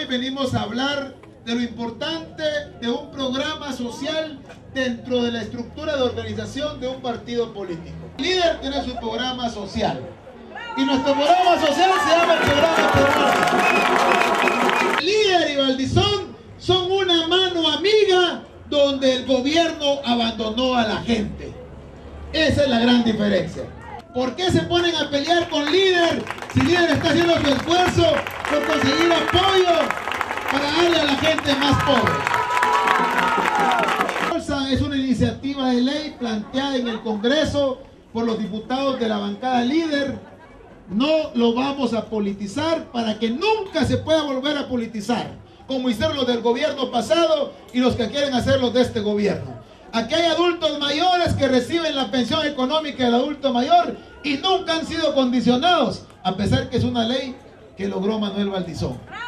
hoy venimos a hablar de lo importante de un programa social dentro de la estructura de organización de un partido político. El líder tiene su programa social y nuestro programa social se llama el programa Programa. El líder y Valdizón son una mano amiga donde el gobierno abandonó a la gente. Esa es la gran diferencia. ¿Por qué se ponen a pelear con líder si líder está haciendo su esfuerzo por conseguir apoyo para darle a la gente más pobre? Es una iniciativa de ley planteada en el Congreso por los diputados de la bancada líder. No lo vamos a politizar para que nunca se pueda volver a politizar, como hicieron los del gobierno pasado y los que quieren hacerlo de este gobierno. Aquí hay adultos mayores que reciben la pensión económica del adulto mayor y nunca han sido condicionados, a pesar que es una ley que logró Manuel Valdizón.